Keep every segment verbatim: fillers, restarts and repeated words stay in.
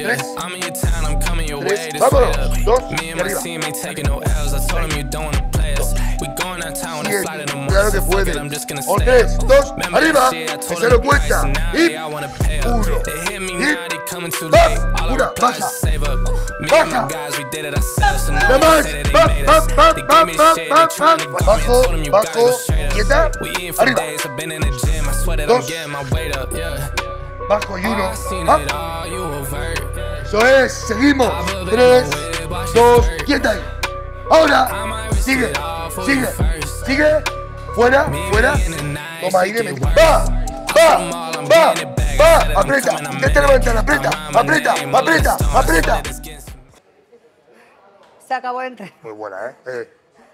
Tres. Tres. Vámonos. Dos. Y arriba. Siete. Claro que puede. O tres, dos, arriba. Que se lo cuenta. Y uno. Y va. Una. Baja. Baja. Nada más. Va, va, va, va, va, va, va. Bajo, bajo. Quieta. Arriba. Dos. Bajo y uno. Va. Eso es. Seguimos. Tres, dos, quieta ahí. Ahora. Sigue. Sigue. Sigue. Fuera. Fuera. Toma aire. Mete. Va. Va. Va. Va. Aprieta. Intenta levantar. Aprieta. Aprieta. Aprieta. Aprieta. Se acabó el entreno. Muy buena, ¿eh? eh.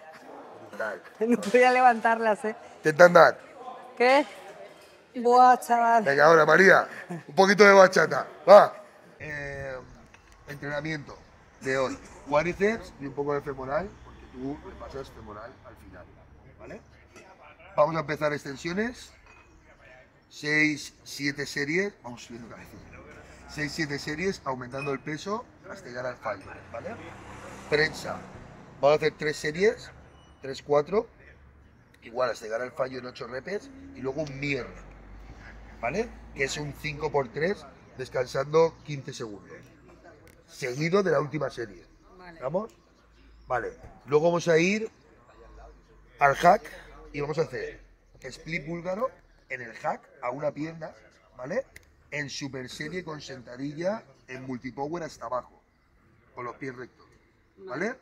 No podía levantarlas, ¿eh? Intenta andar. ¿Qué? Buah, chaval. Venga, ahora, María. Un poquito de bachata. Va. Eh, entrenamiento de hoy. Cuádriceps y un poco de femoral, porque tú le pasas femoral al final. ¿Vale? Vamos a empezar extensiones. seis, siete series. Vamos subiendo cabeza. seis, siete series, aumentando el peso hasta llegar al fallo. ¿Vale? Prensa. Vamos a hacer tres series. tres, cuatro. Igual hasta llegar al fallo en ocho repes. Y luego un mirror. ¿Vale? Que es un cinco por tres, descansando quince segundos. Seguido de la última serie. ¿Vamos? Vale. Luego vamos a ir al hack y vamos a hacer split búlgaro en el hack a una pierna, ¿vale? En super serie con sentadilla en multipower hasta abajo, con los pies rectos, ¿vale?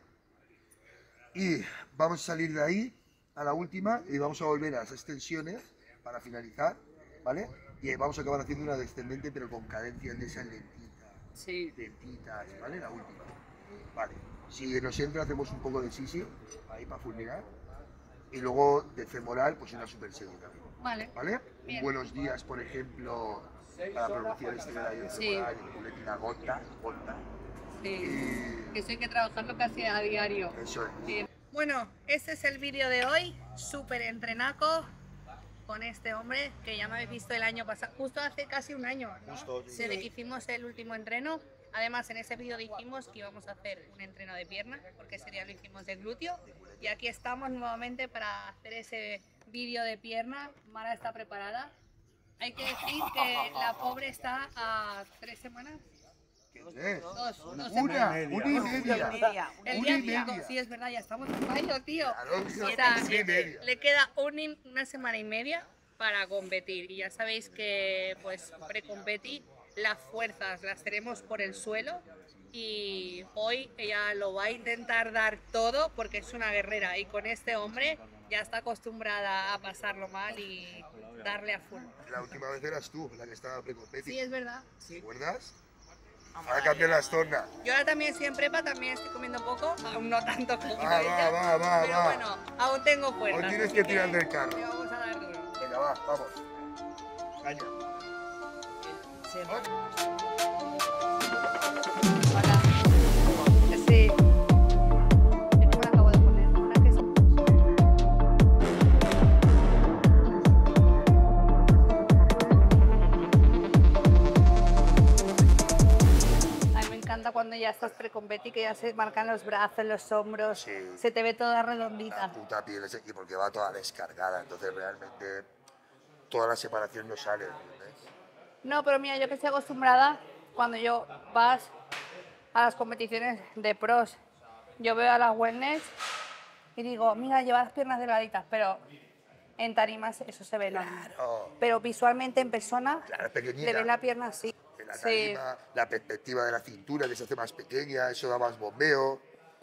Y vamos a salir de ahí a la última y vamos a volver a las extensiones para finalizar, ¿vale? Y vamos a acabar haciendo una descendente pero con cadencias de esas lentitas, sí. lentitas, ¿vale? La última. Vale, si nos entra hacemos un poco de sisi, ahí para fulminar. Y luego de femoral, pues una super serie también. Vale. ¿Vale? Un buenos días, por ejemplo, para pronunciar este horario femoral, sí. Culetina gota, gota. Sí, y... que eso hay que trabajarlo casi a diario. Eso es. Sí. Bueno, este es el vídeo de hoy, súper entrenaco, con este hombre que ya me habéis visto el año pasado, justo hace casi un año, ¿no? Justo, sí. Desde que hicimos el último entreno. Además, en ese vídeo dijimos que íbamos a hacer un entreno de pierna, porque ese día lo hicimos de glúteo. Y aquí estamos nuevamente para hacer ese vídeo de pierna. Mara está preparada. Hay que decir que la pobre está a tres semanas. ¿Qué? Dos, dos una, semanas. una y media. El Una y día media. Sí, es verdad, ya estamos en mayo, tío. Claro, tío, O sea, una y media. le queda un, una semana y media para competir. Y ya sabéis que, pues, pre-competi, las fuerzas las tenemos por el suelo. Y hoy ella lo va a intentar dar todo porque es una guerrera. Y con este hombre ya está acostumbrada a pasarlo mal y darle a full. La última vez eras tú la que estaba pre-competi. Sí, es verdad. ¿Te acuerdas? Ahora cambian las tornas. Yo ahora también estoy en prepa, también estoy comiendo poco, aún no tanto como Va, ella, va, va, va, pero va. bueno, aún tengo fuerzas. Hoy tienes así que tirar del carro. Le vamos a dar duro. Venga, va, vamos. Caña. Hola. Sí. Es que me la acabo de poner. Ahora que es- A mí me encanta cuando ya estás pre-competi, que ya se marcan los brazos, los hombros, Sí. se te ve toda La redondita. puta piel ese, y porque va toda descargada, entonces realmente toda la separación no sale, ¿entendés? No, pero mira, yo que estoy acostumbrada, cuando yo vas a las competiciones de pros, yo veo a las wellness y digo, mira, lleva las piernas delgaditas, pero en tarimas eso se ve normal. Claro. Pero visualmente en persona Claro, es pequeñita. le ves la pierna así. En la Sí. tarima, la perspectiva de la cintura que se hace más pequeña, eso da más bombeo.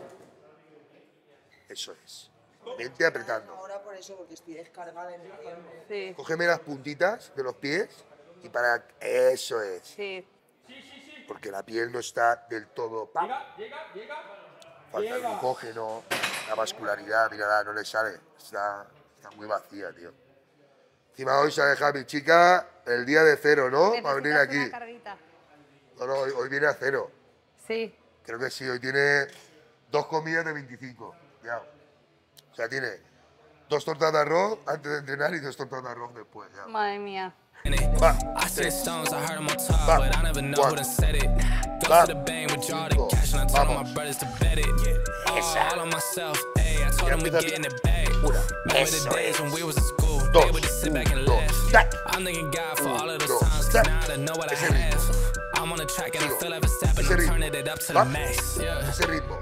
Eso es. Vente apretando. Ahora por eso, porque estoy descargada en el Sí, Cógeme las puntitas de los pies y para... Eso es. sí. Porque la piel no está del todo... ¡pam! Falta el glucógeno, la vascularidad, mira, no le sale. Está, está muy vacía, tío. Encima hoy se ha dejado mi chica el día de cero, ¿no? Para venir Necesitas aquí. una carguita. No, no, hoy, hoy viene a cero. Sí. Creo que sí, hoy tiene dos comidas de veinticinco. Ya. O sea, tiene dos tortas de arroz antes de entrenar y dos tortas de arroz después. Ya. Madre mía. Va, tres, va, cuatro, va, cinco, vamos. Esa. Ya empieza bien. Una, eso es. Dos, un, dos, tac. Un, dos, tac. Ese ritmo. Sigo. Ese ritmo. Va, ese ritmo.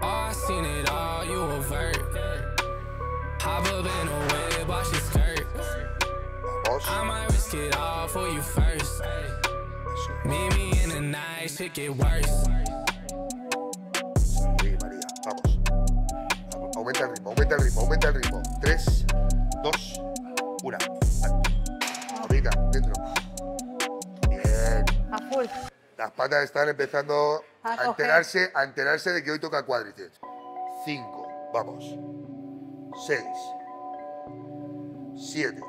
Sí, María, vamos. Aumenta el ritmo, aumenta el ritmo, aumenta el ritmo. Tres, dos, una. Ahorita, dentro. Bien. A full. Las patas están empezando A a coger. enterarse, a enterarse de que hoy toca cuádriceps. Cinco, vamos. Seis. Siete.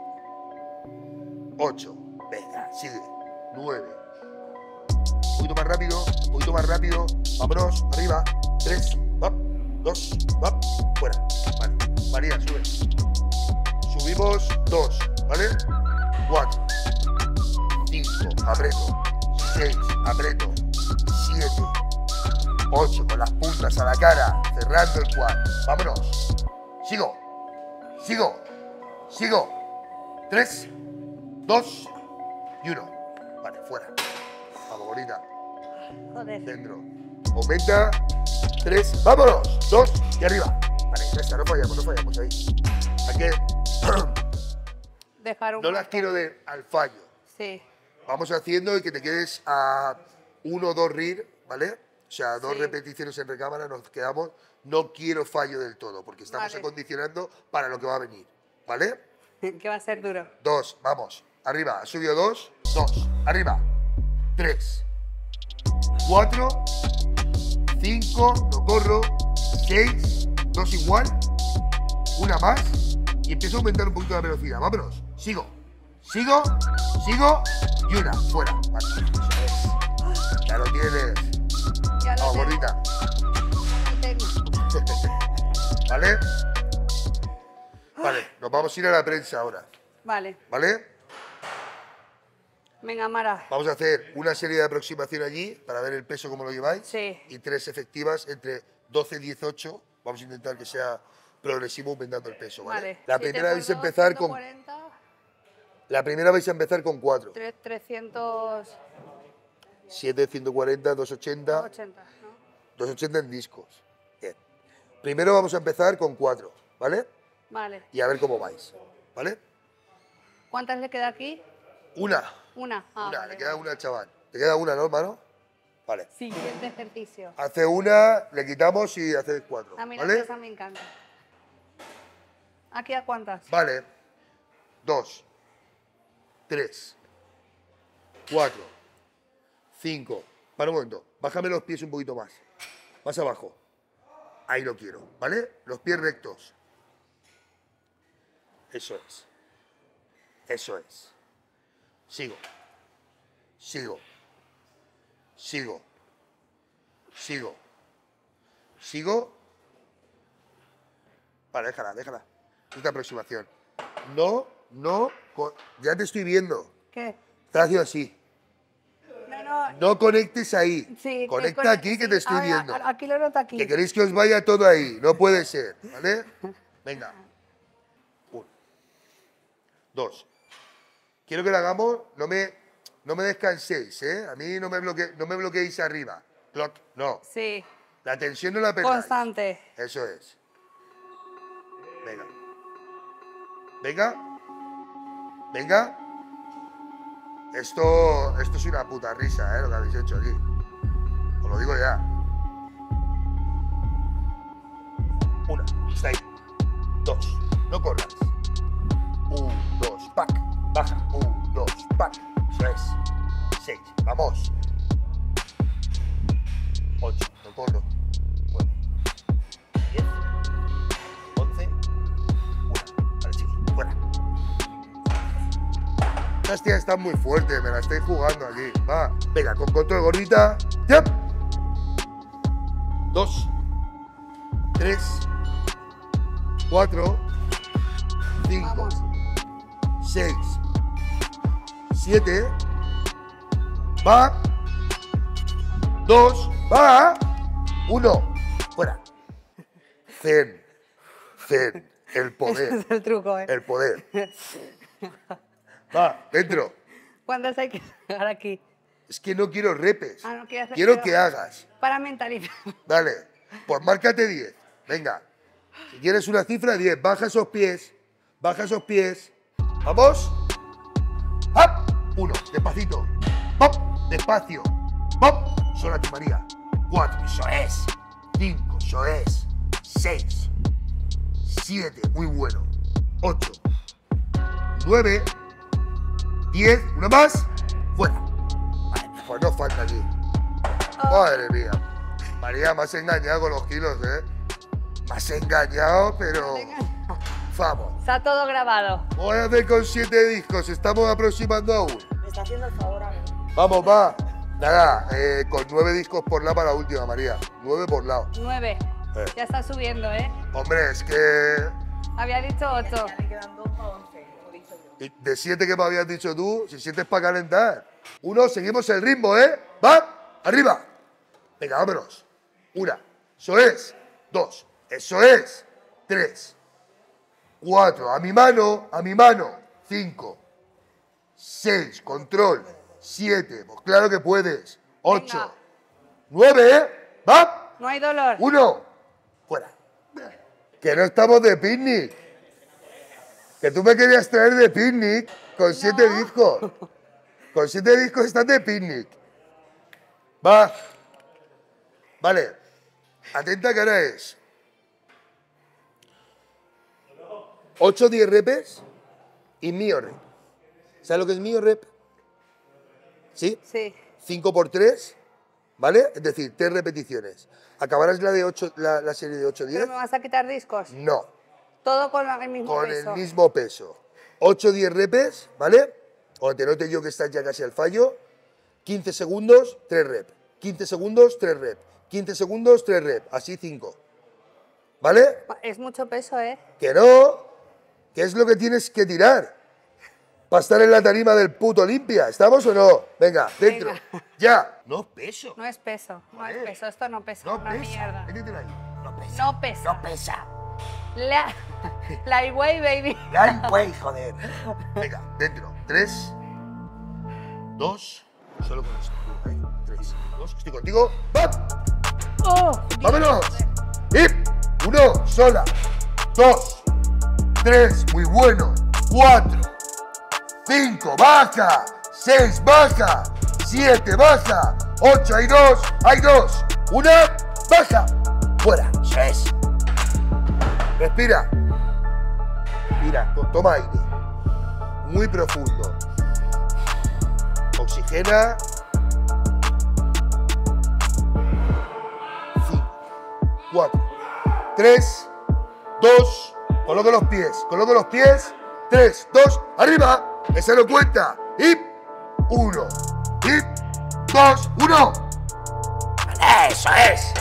Ocho. Venga, sigue. Nueve. Un poquito más rápido, un poquito más rápido. Vámonos, arriba. Tres, up, dos, up, fuera. Vale. María, sube. Subimos dos, ¿vale? Cuatro. Cinco, aprieto. Seis, aprieto. Siete. Ocho, con las puntas a la cara. Cerrando el quad. Vámonos. Sigo. Sigo. Sigo. Tres, dos y uno. Vale, fuera. Vamos, bonita. Joder. Dentro. Aumenta. Tres. Vámonos. Dos y arriba. Vale, ya está. No fallamos, no fallamos ahí. Hay que. Dejar un. No las quiero de al fallo. Sí. Vamos haciendo y que te quedes a uno o dos R I R, ¿vale? O sea, dos Sí. repeticiones en recámara, nos quedamos. No quiero fallo del todo, porque estamos Vale. acondicionando para lo que va a venir, ¿vale? Que va a ser duro. Dos, vamos. Arriba, ha subido dos. Dos. Arriba. Tres. Cuatro. Cinco. No corro. Seis. Dos igual. Una más. Y empiezo a aumentar un poquito la velocidad. Vámonos. Sigo. Sigo. Sigo. Y una. Fuera. Vale. Eso es. Ya lo tienes. Ya lo Vamos, tengo, gordita. lo tengo. ¿Vale? Vale. Nos vamos a ir a la prensa ahora. Vale. ¿Vale? Venga, Mara. Vamos a hacer una serie de aproximación allí para ver el peso como lo lleváis. Sí. Y tres efectivas entre doce y dieciocho. Vamos a intentar que sea progresivo aumentando el peso, ¿vale? Vale. La Siete primera por vais a dos, empezar con ciento cuarenta, la primera vais a empezar con cuatro. tres, trescientos siete, ciento cuarenta, doscientos ochenta, ochenta, ¿no? doscientos ochenta en discos. Bien. Primero vamos a empezar con cuatro, ¿vale? Vale. Y a ver cómo vais, ¿vale? ¿Cuántas le queda aquí? Una, Una. Ah, una, vale, le queda vale. una, chaval. ¿Te queda una, no, hermano? Vale. Siguiente ejercicio. Hace una, le quitamos y hace cuatro, A mí la ¿vale? pesa me encanta. ¿Aquí a cuántas? Vale. Dos. Tres. Cuatro. Cinco. Para un momento. Bájame los pies un poquito más. Más abajo. Ahí lo quiero, ¿vale? Los pies rectos. Eso es. Eso es. Sigo. Sigo. Sigo. Sigo. Sigo. Vale, déjala, déjala. Esta aproximación. No, no. co- Ya te estoy viendo. ¿Qué? Estás haciendo así. No, no. No conectes ahí. Sí, Conecta que con- aquí que te sí, estoy ahora, viendo. a- Aquí lo noto aquí. Que queréis que os vaya todo ahí. No puede ser, ¿vale? Venga. Uno. Dos. Quiero que lo hagamos. No me, no me descanséis, ¿eh? A mí no me, bloque, no me bloqueéis arriba. Clock. No. Sí. La tensión no la perdáis. Constante. Eso es. Venga. Venga. Venga. Esto, esto es una puta risa, ¿eh? Lo que habéis hecho aquí. Os lo digo ya. Una. Está ahí. Dos. No corras. Un, dos, pack. Baja. Un, dos, pack. Eso es. Seis. Vamos. Ocho. No corro. Nueve. Diez. Once. Una. Vale, chiqui. Fuera. Estas tías están muy fuertes. Me la estoy jugando aquí. Va. Venga, con control, gordita. ¡Yep! Dos. Tres. Cuatro. Cinco. Vamos. Seis. siete. Va. dos. Va. uno. Fuera. Zen. Zen. El poder. Ese es el truco, ¿eh? El poder. Va, dentro. ¿Cuántas hay que sacar aquí? Es que no quiero repes. Ah, no quiero hacer- Quiero pero- que hagas. Para mentalizar. Dale. Pues márcate diez. Venga. Si quieres una cifra, diez. Baja esos pies. Baja esos pies. Vamos. ¡Hop! Uno. Despacito. ¡Hop! Despacio. ¡Hop! Sola ti, María. Cuatro. Eso es. Cinco. Eso es. Seis. Siete. Muy bueno. Ocho. Nueve. Diez. Una más. Fuera. Vale, pues no falta aquí. Madre mía. María, me has engañado con los kilos, ¿eh? Me has engañado, pero... Vamos. Está todo grabado. Voy a hacer con siete discos. Estamos aproximando a uno. Me está haciendo el favor a mí. Vamos, va. Nada, eh, con nueve discos por lado para la última, María. Nueve por lado. Nueve. Eh. Ya está subiendo, ¿eh? Hombre, es que... Había dicho ocho. Ya me quedan dos para once, como he dicho yo. y de siete que me habías dicho tú, si siete es para calentar. Uno, seguimos el ritmo, ¿eh? Va, arriba. Venga, vámonos. Una. Eso es. Dos. Eso es. Tres. Cuatro. A mi mano, a mi mano. Cinco. Seis. Control. Siete. Pues claro que puedes. Ocho. Venga. Nueve, ¿eh? Va. No hay dolor. Uno. Fuera. Que no estamos de picnic. Que tú me querías traer de picnic con siete discos. Con siete discos estás de picnic. Va. Vale. Atenta que ahora es. ocho, diez repes y mío rep. ¿Sabes lo que es mío rep? ¿Sí? Sí. cinco por tres, ¿vale? Es decir, tres repeticiones. ¿Acabarás la, de ocho, la, la serie de ocho ¿Pero diez? me vas a quitar discos? No, Todo con el mismo con peso. el mismo peso. ocho, diez repes, ¿vale? Cuando te note yo que estás ya casi al fallo, quince segundos, tres reps. quince segundos, tres reps. quince segundos, tres reps. Así cinco. ¿Vale? Es mucho peso, ¿eh? Que no, que es lo que tienes que tirar para estar en la tarima del puto Olimpia. ¿Estamos o no? Venga, dentro. Venga. Ya. No peso. No es peso. No es Joder. peso. Esto no pesa. No una pesa. mierda. Métetelo ahí. No pesa. No pesa. No pesa. La... Lightweight, baby. Lightweight, joder. Venga, dentro. Tres, dos, solo con esto. Ahí. Tres, dos, estoy contigo. ¡Vamos! Oh, ¡Vámonos! Y uno, sola. Dos, tres, muy bueno. Cuatro, cinco, baja. Seis, baja. Siete, baja. Ocho, hay dos, hay dos. Una, baja. Fuera. Eso es. Respira. Mira, to- toma aire. Muy profundo. Oxigena. Cinco, cuatro, tres, dos. Coloca los pies. Coloca los pies. Tres, dos, arriba. Esa no cuenta. Y uno. Y dos, uno. Vale, eso es.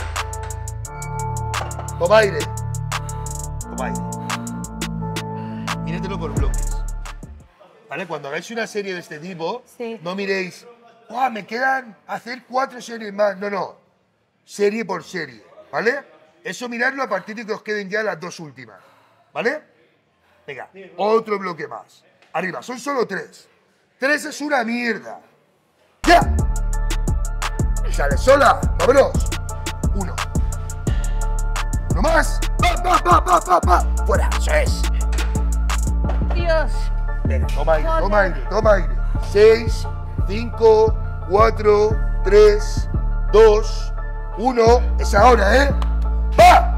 Toma aire. Toma aire. Míratelo por bloques. ¿Vale? Cuando hagáis una serie de este tipo, Sí. no miréis, ¡guau! Me quedan hacer cuatro series más. No, no. Serie por serie. ¿Vale? Eso miradlo a partir de que os queden ya las dos últimas. ¿Vale? Venga, otro bloque más. Arriba, son solo tres. Tres es una mierda. ¡Ya! Sale sola. Vámonos. Uno. Uno más. ¡Pa, pa, pa, pa, pa, pa! Fuera, eso es. Dios. Venga, toma aire, Joder. toma aire, toma aire. Seis, cinco, cuatro, tres, dos, uno. Es ahora, ¿eh? ¡Va!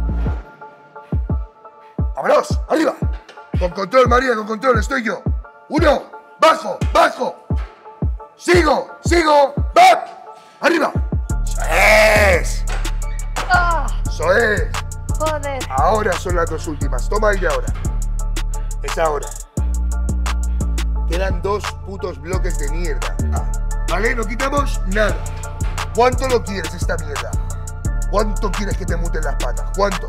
¡Vámonos! ¡Arriba! Con control, María, con control, estoy yo. Uno, bajo, bajo. Sigo, sigo. ¡Va! ¡Arriba! ¡Eso es! Ah, ¡Eso es! joder. Ahora son las dos últimas. Toma aire ahora. Es ahora. Quedan dos putos bloques de mierda. Ah, ¿vale? No quitamos nada. ¿Cuánto lo quieres esta mierda? ¿Cuánto quieres que te muten las patas? ¿Cuánto?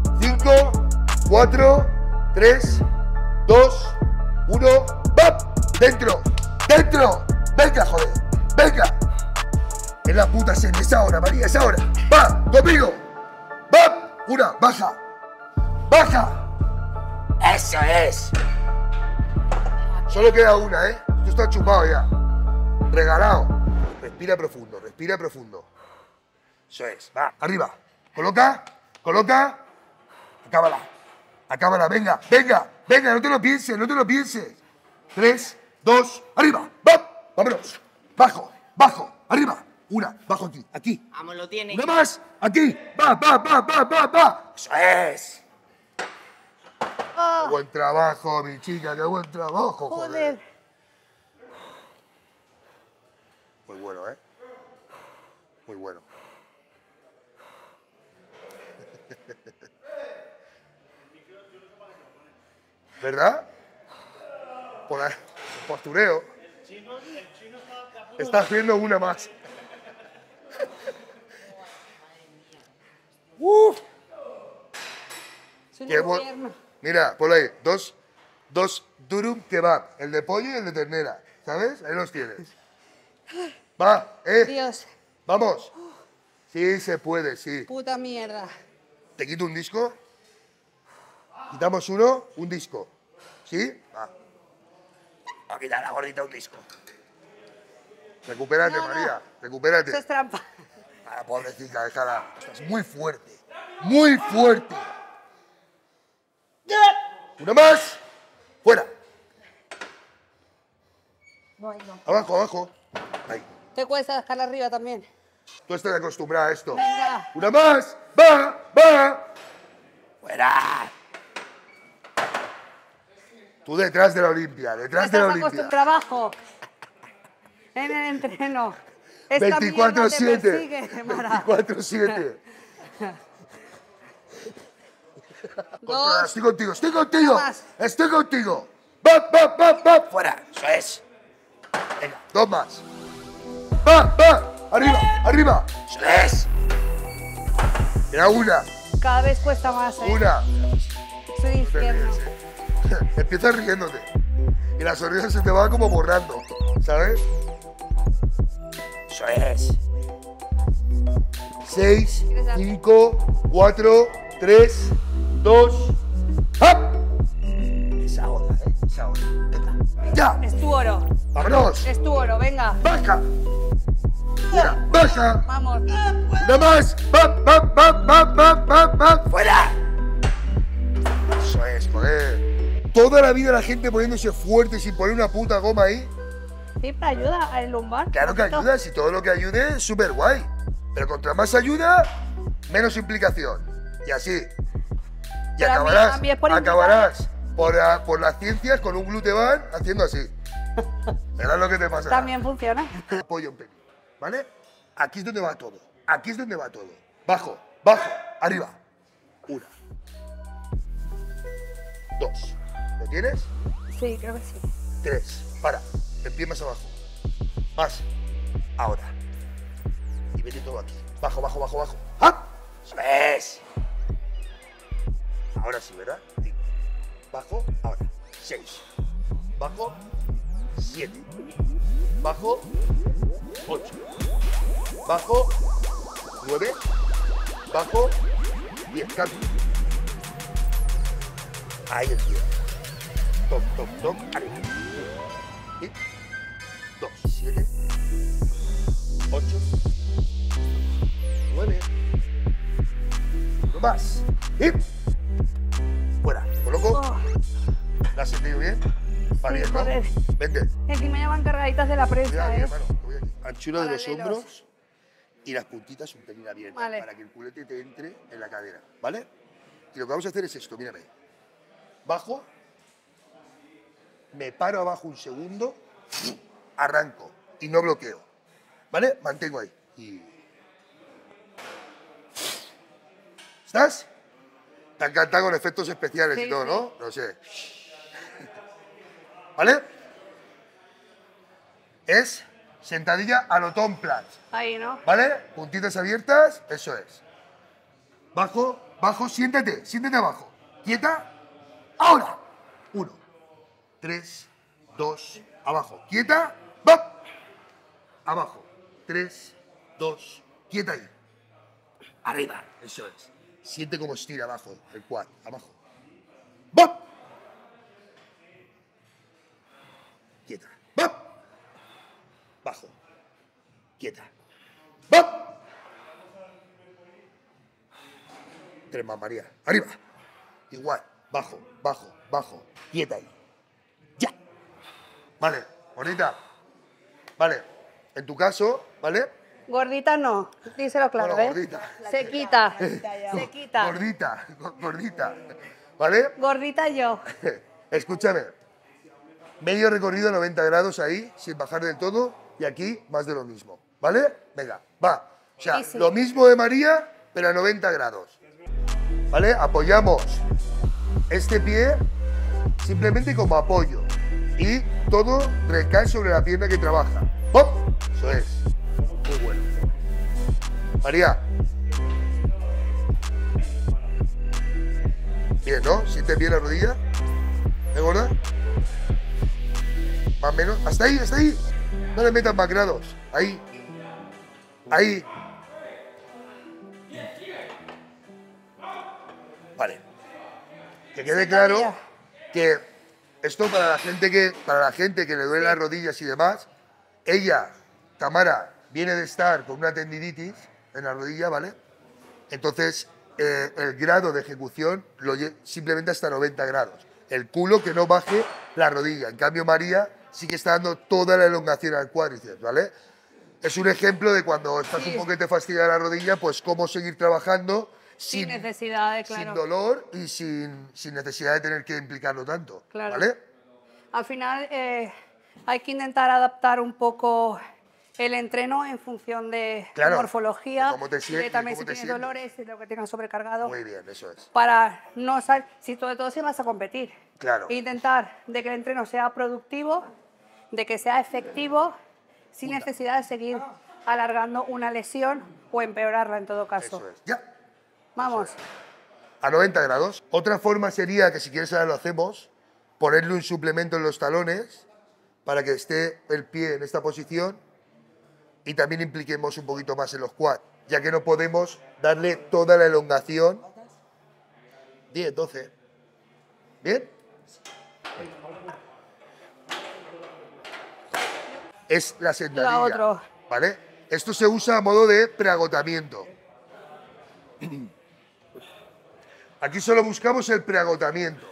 Cinco, cuatro, tres, dos, uno, ¡pap! Dentro. Dentro. Venga, joder. Venga. Es la puta serie. Es ahora, María. Es ahora. Va. Conmigo. Va. Una. Baja. Baja. Eso es. Solo queda una, ¿eh? Esto está chupado ya. Regalado. Respira profundo. Respira profundo. Eso es. Va. Arriba. Coloca. Coloca. Acábala. Acábala. Venga. Venga. Venga. No te lo pienses. No te lo pienses. Tres. Dos. Arriba. Va. Vámonos. Bajo. Bajo. Arriba. Una. Bajo aquí. Aquí. Vamos, lo tiene. Una más. Aquí. Va. Va. Va. Va. Va. Va. Eso es. Oh, Qué buen trabajo, mi chica. Qué buen trabajo. Joder. joder. Muy bueno, ¿eh? Muy bueno. ¿Verdad? Por ahí, postureo. Está haciendo una más. Uf. Es un Qué bu- infierno. Mira, por ahí, dos, dos durum kebab, el de pollo y el de ternera, ¿sabes? Ahí los tienes. Va, eh, Dios, vamos. Sí, se puede, sí. puta mierda. ¿Te quito un disco? ¿Quitamos uno? Un disco. ¿Sí? Va. Voy a quitar a la gordita un disco. Recupérate, No, no. María, recupérate. Eso es trampa. A la pobrecita, déjala. Estás muy fuerte. Muy fuerte. Una más. Fuera. No, ahí no. Abajo, abajo. Ahí. Te cuesta dejarla arriba también. Tú estás acostumbrada a esto. Venga. Una más. Va, va. Fuera. Tú detrás de la Olimpia, detrás de la Estás acostumbrado Olimpia. trabajo. En el entreno. Esta veinticuatro mierda te siete. persigue, Mara. veinticuatro siete. Dos. Estoy contigo, estoy contigo. Una más. Estoy contigo. Va, va, va, va. Fuera. Eso es. Venga, dos más. Va, va. Arriba, arriba. Eso es. Era una, Cada vez cuesta más, ¿eh? una. Es un infierno. Empiezas riéndote. Y la sonrisa se te va como borrando. ¿Sabes? Eso es. Seis, cinco, cuatro, tres, dos. ¡Up! Esa onda, ¿eh? Esa onda. Venga. ¡Ya! Es tu oro. ¡Vámonos! Es tu oro, venga. ¡Baja! ¡Fuera! ¡Baja! Vamos. ¡Una más! ¡Va, va, va, va, va, va, va! ¡Fuera! Eso es, joder. Toda la vida la gente poniéndose fuerte sin poner una puta goma ahí. Siempre ayuda al lumbar. Claro que Esto. ayuda, si todo lo que ayude es súper guay. Pero contra más ayuda, menos implicación. Y así. Y Pero a mí- acabarás, a mí es por acabarás por, la- por las ciencias con un gluteban haciendo así. Verás lo que te pasa. También funciona. Apoyo un pelín, ¿vale? Aquí es donde va todo. Aquí es donde va todo. Bajo, bajo, arriba. Una. Dos. ¿Lo tienes? Sí, creo que sí. Tres. Para. El pie más abajo. Más. Ahora. Y vete todo aquí. Bajo, bajo, bajo, bajo. ¡Ah! ¡Eso es! Ahora sí, ¿verdad? Cinco. Bajo. Ahora. Seis. Bajo. Siete. Bajo. Ocho. Bajo. Nueve. Bajo. Diez. Cambio. Ahí el pie. Toc, toc, toc. Arriba. Y dos, siete, ocho, nueve, uno más. Y fuera. ¿Coloco? Oh, ¿La has sentido bien? Va Sí, bien, ¿no? joder. Vente. encima ya van cargaditas de la Voy prensa, aquí, ¿eh? hermano. Voy aquí. Anchura de los Paralelos. hombros y las puntitas un pelín abiertas Vale. para que el culete te entre en la cadera, ¿vale? Y lo que vamos a hacer es esto, mírame. Bajo, me paro abajo un segundo, arranco y no bloqueo, ¿vale? Mantengo ahí. Y... ¿Estás? Te encanta con efectos especiales Sí, y todo, sí. ¿no? No sé. ¿Vale? Es sentadilla a lo Tom Platz. Ahí, ¿no? ¿Vale? Puntitas abiertas, eso es. Bajo, bajo, siéntate, siéntate abajo. Quieta. Ahora. Uno. Tres, dos, abajo, quieta, ¡va! Abajo, tres, dos, quieta ahí. Arriba, eso es. Siente cómo estira abajo, el quad, abajo. ¡Va! Quieta, ¡va! Bajo, quieta, ¡va! Tres más, María, arriba. Igual, bajo, bajo, bajo, quieta ahí. Ya. Vale, bonita. Vale, en tu caso, ¿vale? Gordita no, díselo claro, Bueno, ¿eh? gordita. Se quita, se quita. Gordita, gordita. ¿Vale? Gordita yo. Escúchame. Medio recorrido noventa grados ahí, sin bajar del todo, y aquí más de lo mismo. ¿Vale? Venga, va. O sea, Sí, sí. lo mismo de María, pero a noventa grados. ¿Vale? Apoyamos este pie simplemente como apoyo. Y todo recae sobre la pierna que trabaja. ¡Pop! Eso es. Muy bueno. María. Bien, ¿no? ¿Sientes bien la rodilla? ¿Me gorda? Más o menos. Hasta ahí, hasta ahí. No le metas más grados. Ahí. Ahí. Vale. Que quede claro que esto para la gente que, para la gente que le duele las rodillas y demás, ella, Tamara, viene de estar con una tendinitis en la rodilla, ¿vale? Entonces, eh, el grado de ejecución lo lle- simplemente hasta noventa grados. El culo que no baje la rodilla. En cambio, María sí que está dando toda la elongación al cuádriceps, ¿vale? Es un ejemplo de cuando estás Sí. un poco que te fastidia la rodilla, pues cómo seguir trabajando Sin sin, necesidad de, claro. sin dolor y sin, sin necesidad de tener que implicarlo tanto, Claro. ¿vale? Al final eh, hay que intentar adaptar un poco el entreno en función de Claro, morfología, de cómo te sientes, de también cómo si te tienes sientes. dolores y lo que tengas sobrecargado, Muy bien, eso es. para no salir, si sobre todo si vas a competir. Claro. Intentar de que el entreno sea productivo, de que sea efectivo, sin Punta. necesidad de seguir alargando una lesión o empeorarla en todo caso. Eso es. Ya. Vamos. A noventa grados. Otra forma sería, que si quieres ahora lo hacemos, ponerle un suplemento en los talones para que esté el pie en esta posición y también impliquemos un poquito más en los quads, ya que no podemos darle toda la elongación. diez, doce. ¿Bien? Es la sentadilla. La otro. ¿Vale? Esto se usa a modo de preagotamiento. Aquí solo buscamos el preagotamiento.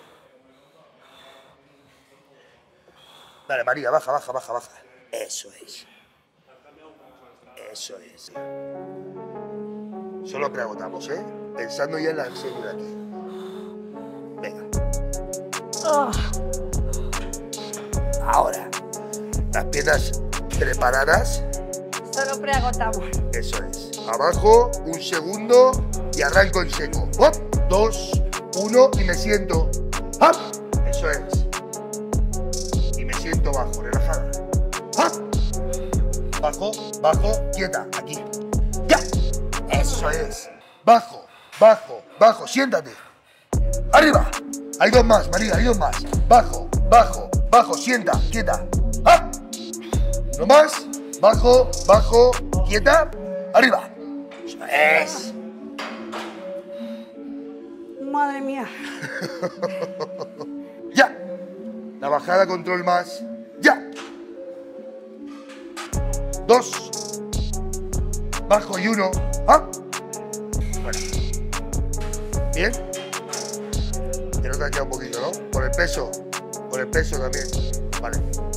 Vale, María, baja, baja, baja, baja. Eso es. Eso es. Solo preagotamos, ¿eh? Pensando ya en la serie de aquí. Venga. Ah, Ahora. Las piernas preparadas. solo preagotamos. Eso es. Abajo, un segundo y arranco en seco. ¡Hop! Dos, uno y me siento. ¡Hop! Eso es. Y me siento bajo, relajada. ¡Hop! Bajo, bajo, quieta, aquí. ¡Ya! Eso es. Bajo, bajo, bajo, siéntate. ¡Arriba! Hay dos más, María, hay dos más. Bajo, bajo, bajo, sienta, quieta. ¡Hop! Uno más. Bajo, bajo, quieta. Arriba. Eso es. Madre mía. Ya. La bajada, control más. Ya. Dos. Bajo y uno. ¿Ah? Bueno. Bien. Te notas ya un poquito, ¿no? Por el peso. Por el peso también. Vale.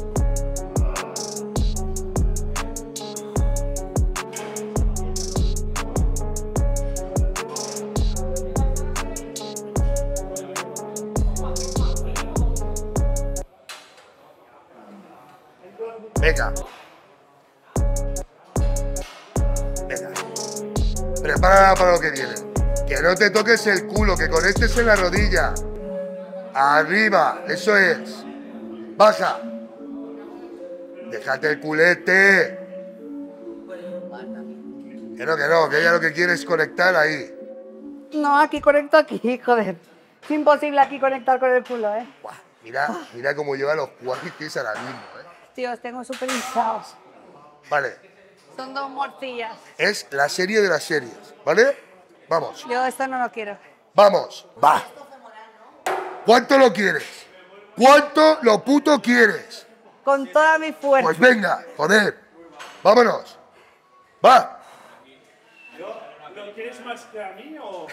Venga. Venga. Prepárala para lo que viene. Que no te toques el culo, que conectes en la rodilla. Arriba, eso es. Baja. Déjate el culete. Que no, que no, que ella lo que quiere es conectar ahí. No, aquí conecto aquí, joder. Es imposible aquí conectar con el culo, ¿eh? Buah, mira, mira cómo lleva los cuádriceps ahora mismo, ¿eh? tío, os tengo súper hinchados. Vale. Son dos morcillas. Es la serie de las series, ¿vale? Vamos. Yo esto no lo quiero. Vamos. Va. ¿Cuánto lo quieres? ¿Cuánto lo puto quieres? Con toda mi fuerza. Pues venga, joder. Vámonos. Va. ¿Lo quieres más que a mí o...?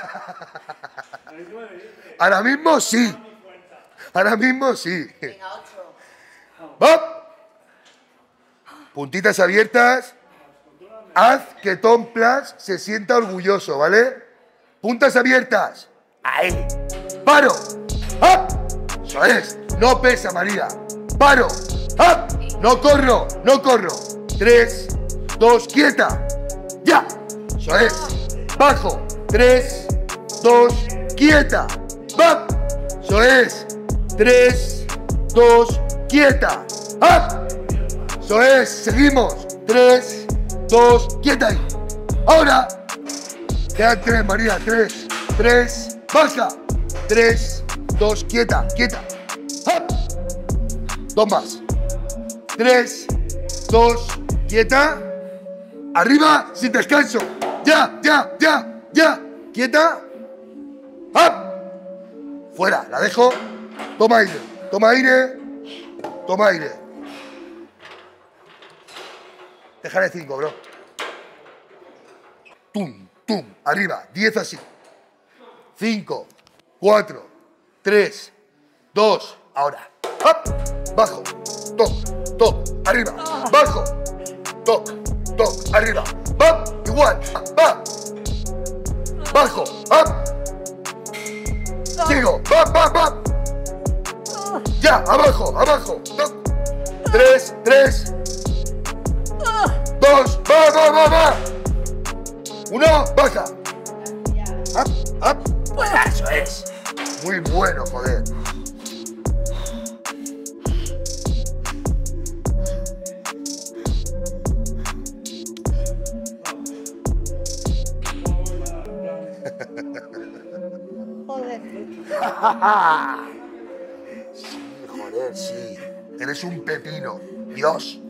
Ahora mismo sí. Ahora mismo sí. Venga, ocho. ¡Va! Puntitas abiertas. Haz que Tom Plus se sienta orgulloso, ¿vale? Puntas abiertas. Ahí. Paro. ¡Up! Eso es. No pesa, María. Paro. ¡Up! No corro. No corro. Tres, dos, quieta. Ya. Eso es. Bajo. Tres, dos, quieta. ¡Up! Eso es. Tres, dos, quieta. ¡Up! Eso es. Seguimos. Tres, dos, quieta ahí. Ahora. Quedan tres, María. Tres, tres, baja. Tres, dos, quieta, quieta. ¡Up! Dos más. Tres, dos, quieta. Arriba, sin descanso. Ya, ya, ya, ya. Quieta. ¡Up! Fuera, la dejo. Toma aire, toma aire. Toma aire. Déjale cinco, bro. Tum, tum. Arriba, diez así. Cinco, cuatro, tres, dos. Ahora. ¡Up! Bajo. Top, top. Arriba. Bajo. Top, top. Arriba. ¡Up! Igual. ¡Va! Bajo. ¡Up! Sigo. ¡Va, va, va! Ya, abajo, abajo. Top. Tres, tres. Dos. Va, va, va, va. Uno. Baja. Up, up. Pues eso es. Muy bueno, joder. Joder. Sí, joder, sí. Eres un pepino. Dios.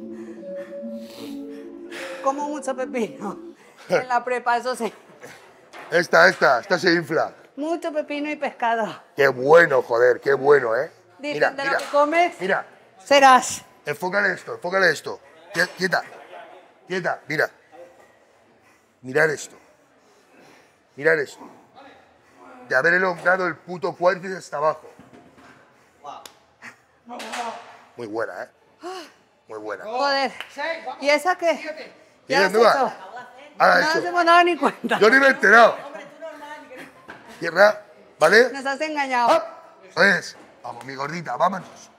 Como mucho pepino. En la prepa, eso sí. Esta, esta, esta se infla. Mucho pepino y pescado. Qué bueno, joder, qué bueno, ¿eh? Dicen Mira, de mira, lo que comes, mira. serás. Enfócale esto, enfócale esto. Qui- Quieta, quieta, mira. Mirar esto. Mirar esto. De haber elongado el puto cuádriceps hasta abajo. Muy buena, ¿eh? Muy buena. Joder. ¿Y esa qué? ¿Y ¿Ya has dónde va? hecho? Ahora No nos eso. hemos dado ni cuenta. Yo ni me he enterado. Tierra, ¿vale? Nos has engañado. ¡Ah! Eso es. Vamos, mi gordita, vámonos.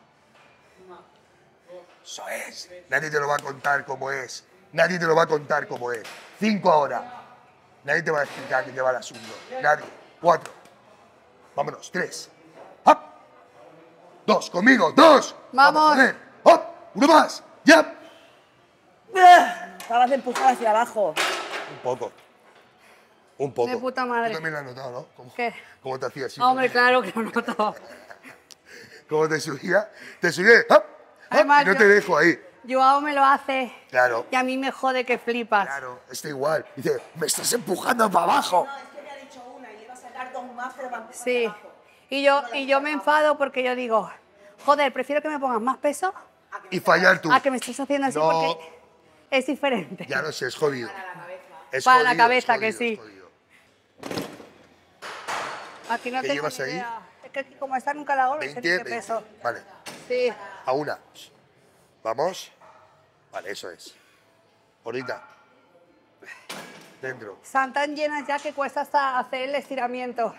Eso es. Nadie te lo va a contar cómo es. Nadie te lo va a contar cómo es. Cinco ahora. Nadie te va a explicar de qué va el asunto. Nadie. Cuatro. Vámonos. Tres. ¡Hop! Dos. Conmigo. Dos. Vamos. joder. ¡Hop! Uno más. ¡Ya! Estabas empujado hacia abajo. Un poco. Un poco. De puta madre. Tú también lo has notado, ¿no? ¿Cómo, ¿Qué? cómo te hacía así? Hombre, claro que lo noto. ¿Cómo te subía? Te subía. ¡Hop! ¡Hop! Además, Y no yo- te dejo ahí. Joao me lo hace. Claro. Y a mí me jode que flipas. Claro, está igual. Dice, me estás empujando para abajo. No, es que me ha dicho una y le iba a sacar dos más, pero para empezar Sí. abajo. Y yo, y yo me enfado porque yo digo, joder, prefiero que me pongas más peso Y fallar tú. a que me estés haciendo así No. porque es diferente. Ya no sé, es jodido. Es Para la jodido, cabeza, es que jodido, sí. es jodido. Aquí no ¿Qué tengo llevas ni ahí? idea. Es que aquí como esta nunca la hago, no sé ni veinte, qué veinte. peso. Vale, Sí. a una. Vamos. Vale, eso es. Ahorita. Dentro. Están tan llenas ya que cuesta hasta hacer el estiramiento.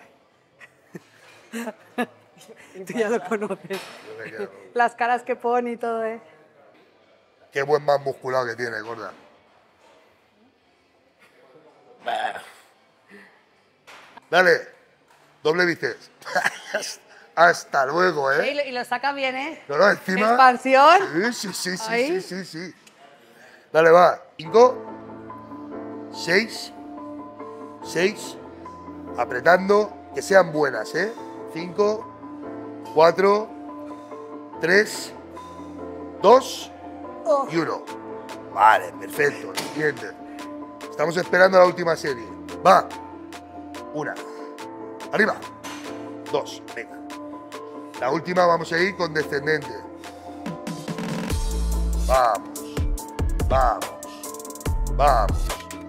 Tú ya lo conoces. Yo me quedo. Las caras que pone y todo, ¿eh? Qué buen más musculado que tiene, gorda. Dale. Doble bíceps. Hasta luego, Sí, ¿eh? y lo- y lo saca bien, ¿eh? No, no, encima. Expansión. Sí, sí, sí, sí, Ahí. sí, sí, sí. Dale, va. Cinco. Seis. Seis. Apretando. Que sean buenas, ¿eh? Cinco. Cuatro. Tres. dos Oh. y uno. Vale, perfecto. Siguiente. Estamos esperando la última serie. Va. Una. Arriba. Dos. Venga. La última vamos a ir con descendente. Vamos. Vamos. Vamos.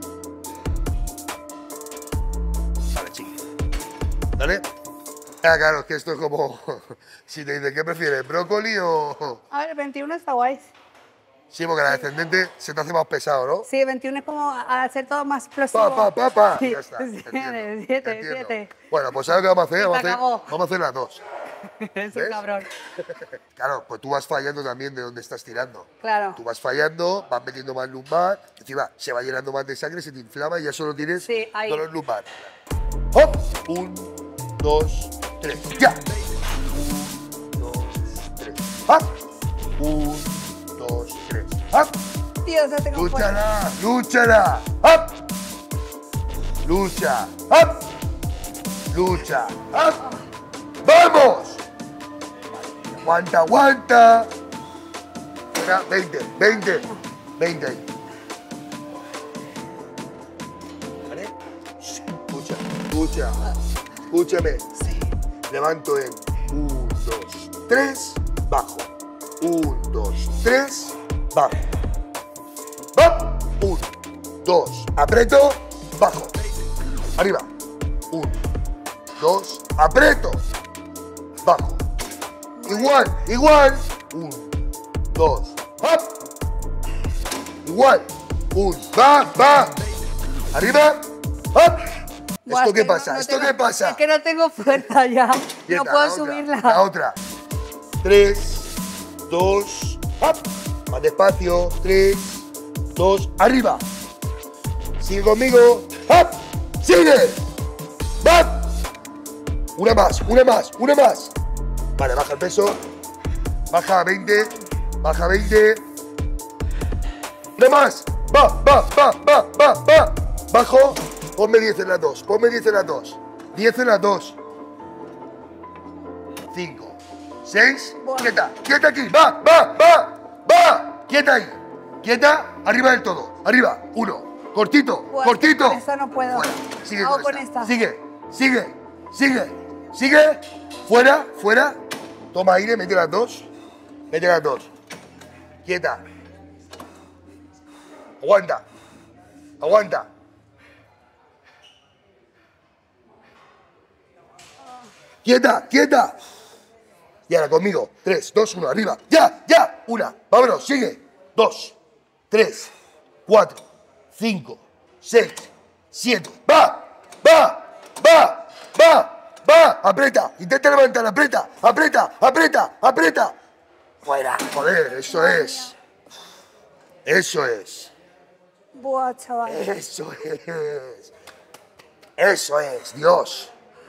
Vale, chiqui. ¿Vale? Ah, claro, es que esto es como... Si te dicen, ¿qué prefieres? ¿Brócoli o...? A ver, veintiuno está guay. Sí, porque la descendente se te hace más pesado, ¿no? Sí, veintiuno es como hacer todo más explosivo. Pa, pa, pa, pa. Sí. Ya está. siete, entiendo, siete, entiendo. siete. Bueno, pues ¿sabes qué vamos a hacer? Se Vamos a hacer, acabó. vamos a hacer las dos. Es un ¿Ves? cabrón. Claro, pues tú vas fallando también de dónde estás tirando. Claro. Tú vas fallando, vas metiendo más lumbar, encima se va llenando más de sangre, se te inflama y ya solo tienes Sí, ahí. dolor lumbar. ¡Hop! Un, dos, tres. ¡Ya! Un, dos, tres. ¡Hop! Un, dos, tres. ¡Hop! Dios, no tengo fuerza. ¡Lúchala! ¡Lúchala! ¡Hop! ¡Lucha! ¡Hop! ¡Lucha! ¡Hop! ¡Vamos! ¡Aguanta, aguanta! Venga, veinte, veinte, veinte ahí. ¿Vale? Escucha, escucha, escúchame. Levanto en uno, dos, tres, bajo. uno, dos, tres, bajo. ¡Va! uno, dos, aprieto, bajo. Arriba. uno, dos, aprieto, bajo. Igual, igual. uno, dos, ¡hop! Igual. uno, va, va. Arriba, ¡hop! Buah, ¿Esto es qué que no- pasa? no ¿Esto tengo- qué pasa? Es que no tengo fuerza ya. Quieta, No puedo la otra, subirla. La otra. Tres, dos, ¡hop! Más despacio. Tres, dos, arriba. Sigue conmigo. ¡Hop! ¡Sigue! ¡Va! Una más, una más, una más. Vale, baja el peso. Baja a veinte. Baja a veinte. Una más. Va, va, va, va, va, va. Bajo. Ponme diez en las dos. Ponme diez en las dos. diez en las dos. cinco, seis, quieta, quieta aquí, va, va, va, va, quieta ahí, quieta, arriba del todo, arriba, uno, cortito, Buah, cortito. con esta no puedo. Fuera, sigue Hago con con esta. esta. Sigue, sigue, sigue, sigue, fuera, fuera, toma aire, mete las dos, mete las dos, quieta, aguanta, aguanta. Quieta, quieta. Y ahora conmigo. tres, dos, uno, arriba. Ya, ya. Una. Vámonos, sigue. dos, tres, cuatro, cinco, seis, siete. Va, va, va, va, va. Aprieta. Intenta levantar. Aprieta, aprieta, aprieta, aprieta. Fuera. Joder, eso es. Eso es. Buah, chaval. Eso es. Eso es. Dios.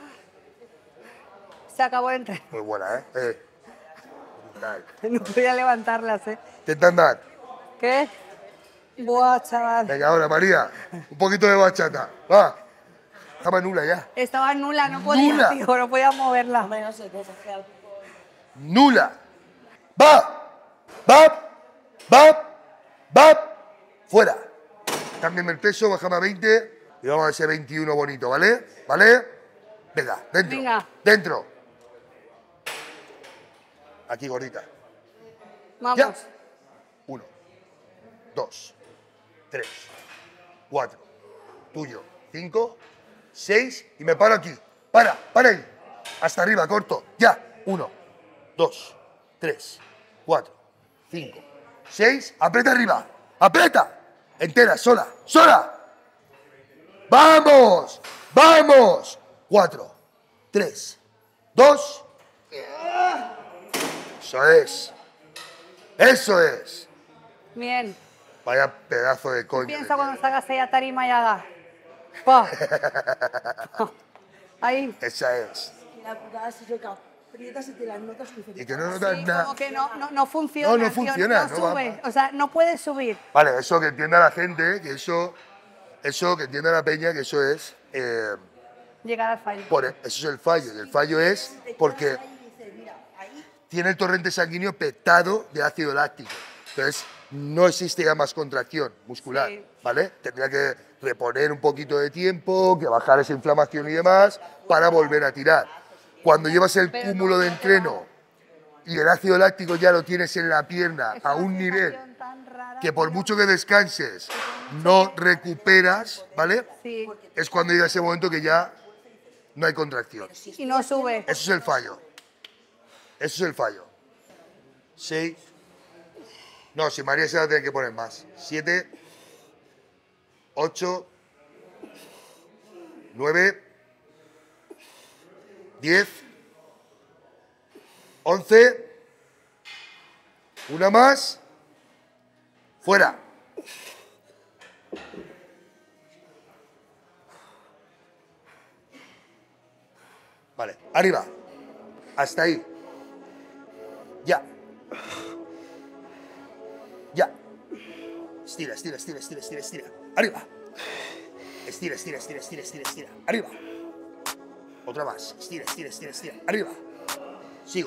Se acabó el entreno. Muy buena, ¿eh? eh. Brutal. No podía levantarlas, ¿eh? Intenta andar. ¿Qué? Buah, chaval. Venga, ahora, María. Un poquito de bachata. Va. Estaba nula ya. Estaba nula, no podía, Nula. tío, no podía moverla. Hombre, no sé, desesperado. Nula. Va. Va. Va. Va. Fuera. Cámbiame el peso, bajame a veinte. Y vamos a ese veintiuno bonito, ¿vale? ¿Vale? Venga, dentro. Venga. Dentro. Aquí, gordita. Vamos. Ya. Uno, dos, tres, cuatro, tuyo, cinco, seis y me paro aquí. Para, para ahí. Hasta arriba, corto. Ya. Uno, dos, tres, cuatro, cinco, seis. Aprieta arriba. Aprieta. Entera, sola, sola. ¡Vamos! ¡Vamos! Cuatro, tres, dos. Eso es. Eso es. Bien. Vaya pedazo de coño. Piensa cuando salgas ahí a tarima y haga. Pa. Ahí. Esa es. La putada se seca. Aprietas y te las notas Y que no notas Sí, nada. como que no, no, no funciona. No, no tío, funciona, No, no sube. va. O sea, no puedes subir. Vale, eso que entienda la gente, que eso, eso que entienda la peña, que eso es, eh, Llegar al fallo. por, eso es el fallo. Y el fallo es porque tiene el torrente sanguíneo petado de ácido láctico. Entonces, no existe ya más contracción muscular, Sí. ¿vale? Tendría que reponer un poquito de tiempo, que bajar esa inflamación y demás, para volver a tirar. Cuando llevas el Pero cúmulo no, de no te entreno y el ácido láctico ya lo tienes en la pierna Es a una un nivel sensación tan rara, que por tío. mucho que descanses no recuperas, ¿vale? Sí, Es cuando llega ese momento que ya no hay contracción. y no sube. Eso es el fallo. Eso es el fallo. Seis. No, si María se va a tener que poner más. Siete. Ocho. Nueve. Diez. Once. Una más. Fuera. Vale, arriba. Hasta ahí. Ya. Ya. Estira, estira, estira, estira, estira, estira. Arriba. Estira, estira, estira, estira, estira, estira. Arriba. Otra más. Estira, estira, estira, estira. Arriba. Sigo.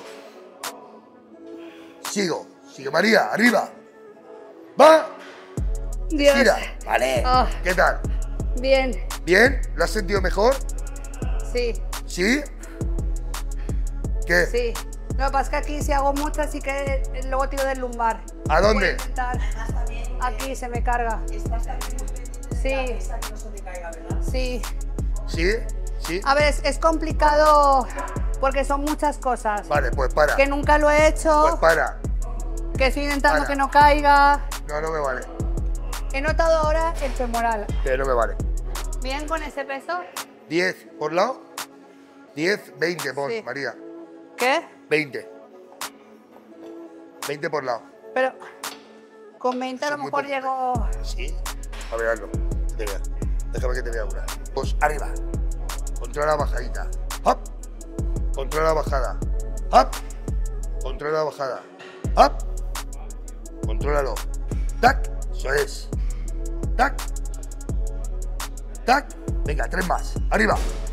Sigo. Sigue María. Arriba. Va. Dios. Estira. Vale. Ah. ¿Qué tal? Bien, ¿Bien? ¿Lo has sentido mejor? sí, ¿Sí? ¿Qué? sí. Lo que pasa es que aquí si hago mucho, así que luego tiro del lumbar. ¿A dónde? Voy a intentar. Aquí se me carga. Sí. Sí. ¿Sí? ¿Sí? A ver, es, es complicado porque son muchas cosas. Vale, pues para. Que nunca lo he Pues hecho, para. que estoy intentando Para. que no caiga. No, no me vale. He notado ahora el femoral. Que no me vale. Bien con ese peso. diez por lado. diez, veinte, pon, Sí. María. ¿Qué? veinte. veinte por lado. Pero con veinte a lo Son muy mejor poquitos. llego. Sí. A ver, hazlo. Te vea. Déjame que te vea una. Pues arriba. Controla la bajadita. ¡Hop! Controla la bajada. ¡Hop! Controla la bajada. ¡Hop! Contrólalo. ¡Tac! Eso es. ¡Tac! ¡Tac! Venga, tres más. Arriba.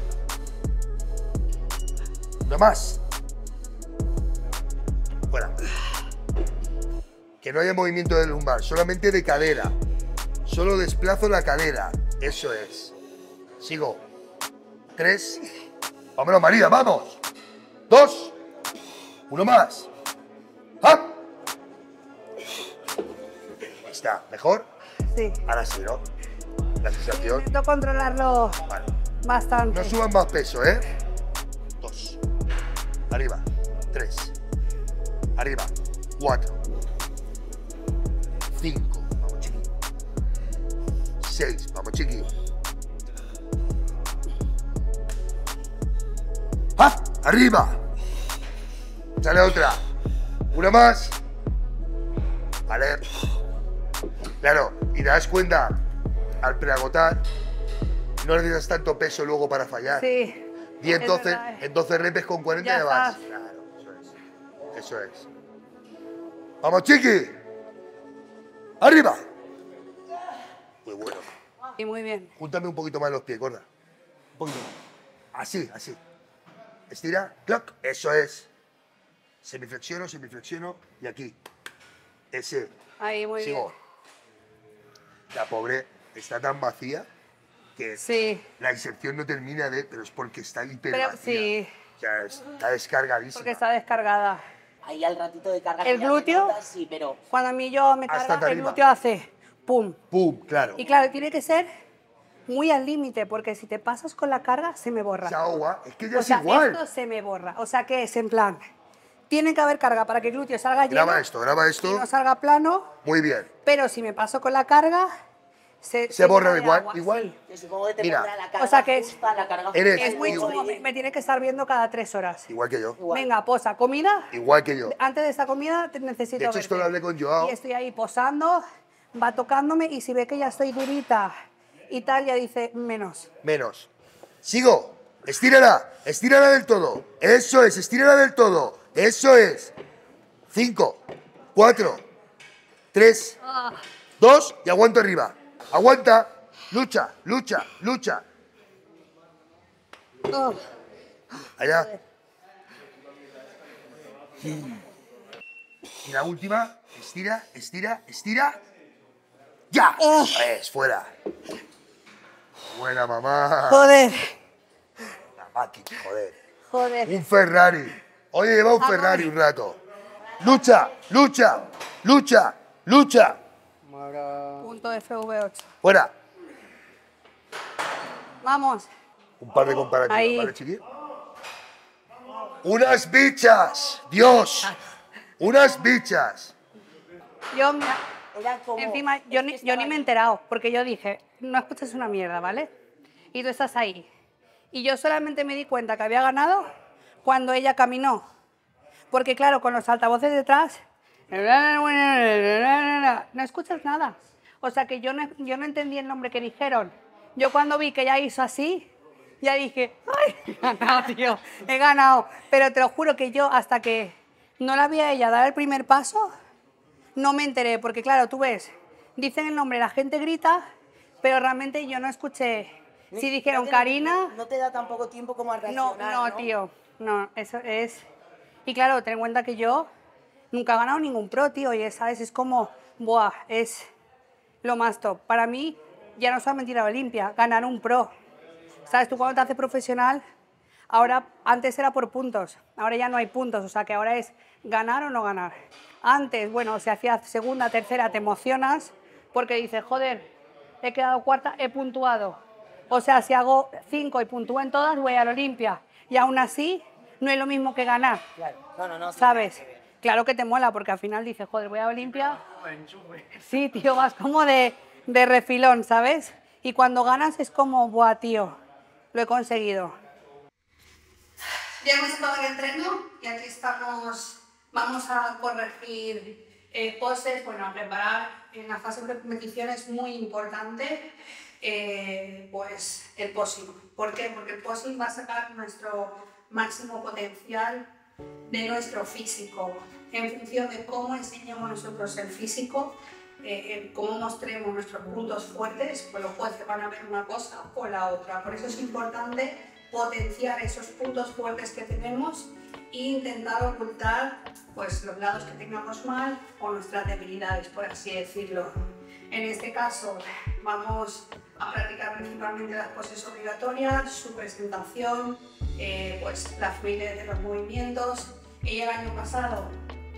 Una más. Fuera. Que no haya movimiento del lumbar, solamente de cadera. Solo desplazo la cadera. Eso es. Sigo. Tres. Vámonos, María, vamos. Dos. Uno más. ¡Hop! Ahí está. ¿Mejor? Sí. Ahora sí, ¿no? La sensación. Intento controlarlo Vale. bastante. No suban más peso, ¿eh? Dos. Arriba. Tres. Arriba. Cuatro. Cinco. Vamos, chiqui. Seis. Vamos, chiqui. ¡Ah! Arriba. Sale otra. Una más. Vale. Claro. Y te das cuenta, al preagotar, no necesitas tanto peso luego para fallar. Sí. Y es entonces, verdad, eh. en doce repes con cuarenta Ya ya vas. estás. Claro, eso es. Eso es. ¡Vamos, chiqui! ¡Arriba! Muy bueno. Y muy bien. Júntame un poquito más los pies, gorda. Un poquito más. Así, así. Estira, clock. Eso es. Semiflexiono, semiflexiono y aquí. Ese. Ahí, muy Sigo. bien. La pobre está tan vacía que Sí. la inserción no termina de... Pero es porque está hiper Pero vacía. sí, O sea, está descargadísima. porque está descargada. Ahí al ratito de carga. El que ya glúteo. te notas, Sí, pero Cuando a mí yo me Hasta carga, el arriba. glúteo hace pum. ¡Pum! Claro. Y claro, tiene que ser muy al límite, porque si te pasas con la carga, se me borra. Se ahoga. Es que ya O es sea, igual. esto se me borra. O sea, que es en plan, tiene que haber carga para que el glúteo salga lleno Graba esto, graba y esto. no salga plano, Muy bien. pero si me paso con la carga, se, Se borra llena de igual, agua, igual. sí. yo supongo que te Mira. pondrá la carga O sea que es- justa, la carga Eres- justa, Es muy Igual. chungo, me, me tiene que estar viendo cada tres horas. Igual que yo. Igual. Venga, posa, comida. Igual que yo. Antes de esta comida te necesito De hecho, esto verte. lo hablé con Joao. Y estoy ahí posando, va tocándome y si ve que ya estoy durita y tal, ya dice menos. Menos. Sigo. Estírala. Estírala del todo. Eso es. Estírala del todo. Eso es. Cinco. Cuatro. Tres. Dos. Y aguanto arriba. Aguanta. Lucha. Lucha. Lucha. Oh, Allá. Y la última, estira, estira, estira. ¡Ya! Oh. Es fuera. Buena mamá. Joder, La máquina, joder. joder. Un Ferrari. Hoy lleva un Ah, Ferrari vale. un rato. Lucha, lucha, lucha, lucha. Punto F V ocho. Fuera. Vamos. Un par de comparativos, Ahí. ¿vale, chiqui? Unas bichas. Dios. Unas bichas. Yo, mira, Era como... encima, yo ni, yo ni me he enterado, porque yo dije, no escuchas una mierda, ¿vale? Y tú estás ahí. Y yo solamente me di cuenta que había ganado cuando ella caminó. Porque claro, con los altavoces detrás, no escuchas nada. O sea que yo no, yo no entendí el nombre que dijeron. Yo cuando vi que ella hizo así, ya dije, ¡ay, he ganado, tío! He ganado. Pero te lo juro que yo, hasta que no la vi a ella dar el primer paso, no me enteré. Porque claro, tú ves, dicen el nombre, la gente grita, pero realmente yo no escuché. Si dijeron No te da- Karina... No te da tampoco tiempo como a No, reaccionar, no, tío, no, eso es... Y claro, ten en cuenta que yo nunca he ganado ningún pro, tío, y es, ¿sabes? Es como, buah, es lo más top. Para mí, ya no solamente ir a Olimpia, ganar un pro. ¿Sabes? Tú cuando te haces profesional, ahora, antes era por puntos, ahora ya no hay puntos, o sea que ahora es ganar o no ganar. Antes, bueno, se hacía segunda, tercera, te emocionas, porque dices, joder, he quedado cuarta, he puntuado. O sea, si hago cinco y puntúo en todas, voy a la Olimpia. Y aún así, no es lo mismo que ganar, Claro, no, no, no. ¿sabes? Claro que te mola, porque al final dices, joder, voy a Olimpia. Sí, tío, vas como de, de refilón, ¿sabes? Y cuando ganas es como, buah, tío, lo he conseguido. Ya hemos acabado el entreno y aquí estamos, vamos a corregir eh, poses, bueno, a preparar en la fase de competición es muy importante. Eh, pues el posing. ¿Por qué? Porque el posing va a sacar nuestro máximo potencial de nuestro físico. En función de cómo enseñamos nosotros el físico, eh, cómo mostremos nuestros puntos fuertes, pues los jueces van a ver una cosa o la otra. Por eso es importante potenciar esos puntos fuertes que tenemos e intentar ocultar pues, los lados que tengamos mal o nuestras debilidades, por así decirlo. En este caso vamos a practicar principalmente las poses obligatorias, su presentación, eh, pues la fluidez de los movimientos. Ella el año pasado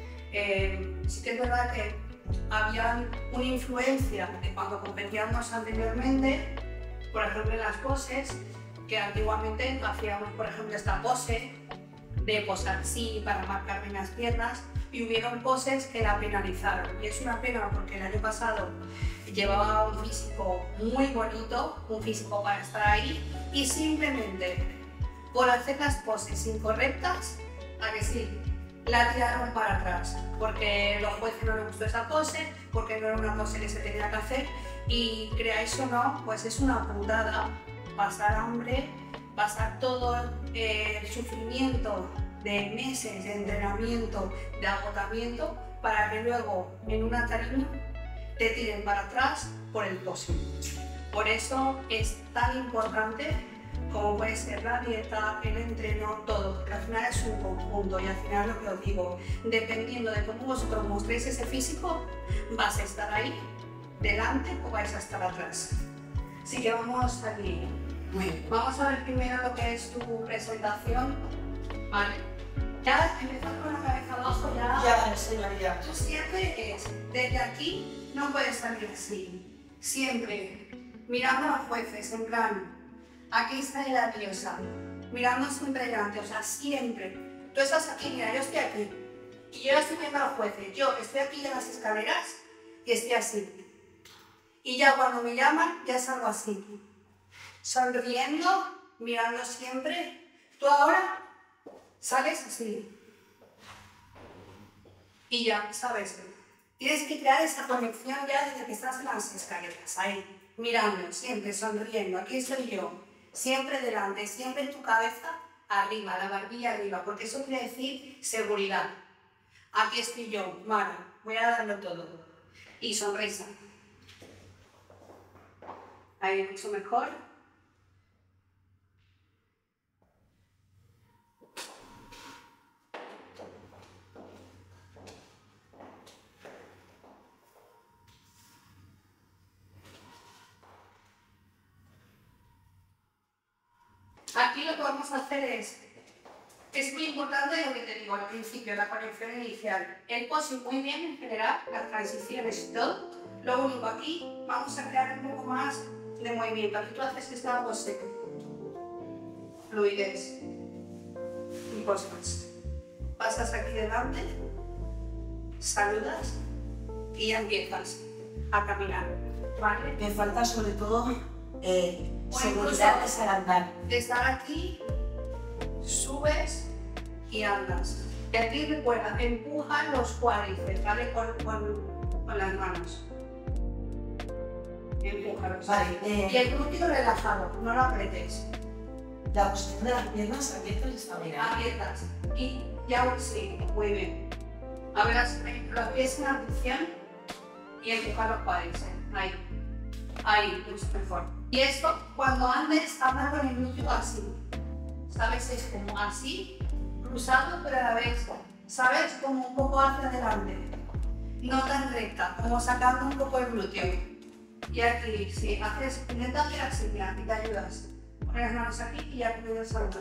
eh, sí que es verdad que había una influencia de cuando competíamos anteriormente, por ejemplo en las poses, que antiguamente hacíamos por ejemplo esta pose de posar así para marcar bien las piernas, y hubieron poses que la penalizaron. Y es una pena porque el año pasado llevaba un físico muy bonito, un físico para estar ahí, y simplemente por hacer las poses incorrectas, a que sí, la tiraron para atrás, porque los jueces no les gustó esa pose, porque no era una pose que se tenía que hacer, y creáis o no, pues es una putada pasar hambre, pasar todo eh, el sufrimiento de meses de entrenamiento, de agotamiento, para que luego en una tarima te tiren para atrás por el posing. Por eso es tan importante como puede ser la dieta, el entreno, todo, porque al final es un conjunto, y al final lo que os digo, dependiendo de cómo vosotros mostréis ese físico, vas a estar ahí, delante, o vais a estar atrás. Así que vamos aquí. Vamos a ver primero lo que es tu presentación, ¿vale? Ya empezando con la cabeza abajo, ya... Ya, señoría. Tú siempre es, desde aquí no puedes salir así, siempre mirando a los jueces, en plan, aquí está la diosa, mirando siempre delante, o sea, siempre. Tú estás aquí, mira, yo estoy aquí, y yo estoy viendo a los jueces, yo estoy aquí en las escaleras y estoy así. Y ya cuando me llaman, ya salgo así, sonriendo, mirando siempre. Tú ahora sales así. Y ya, ¿sabes? Tienes que crear esa conexión ya desde que estás en las escaleras, ahí, mirando, siempre sonriendo. Aquí estoy yo, siempre delante, siempre en tu cabeza arriba, la barbilla arriba, porque eso quiere decir seguridad. Aquí estoy yo, Mara, voy a darlo todo. Y sonrisa. Ahí, mucho mejor. Aquí lo que vamos a hacer es, es muy importante lo que te digo al principio, la conexión inicial. El posing muy bien en general, las transiciones y todo. Lo único aquí, vamos a crear un poco más de movimiento. Aquí tú haces esta pose, fluidez y poses. Pasas aquí delante, saludas y ya empiezas a caminar, ¿vale? Me falta sobre todo eh, O seguridad incluso- de andar. De estar aquí, subes y andas. Y aquí recuerda, empuja los cuádriceps, ¿vale? Con, con, con las manos. Empújalos. Vale, eh, Y el glúteo relajado, no lo apretes. la posición de las piernas abiertas está bien. Abiertas. Y ya sí, muy bien. A ver, las- los pies en la posición y empujar los cuádriceps. Ahí. Ahí, mucho mejor. Y esto, cuando andes, anda con el glúteo así. ¿Sabes? Es como así, cruzado, pero a la vez, ¿sabes? Como un poco hacia adelante. No tan recta, como sacando un poco el glúteo. Y aquí, sí, haces, intenta hacer así, mira, y te ayudas. Pones las manos aquí y ya puedes saltar.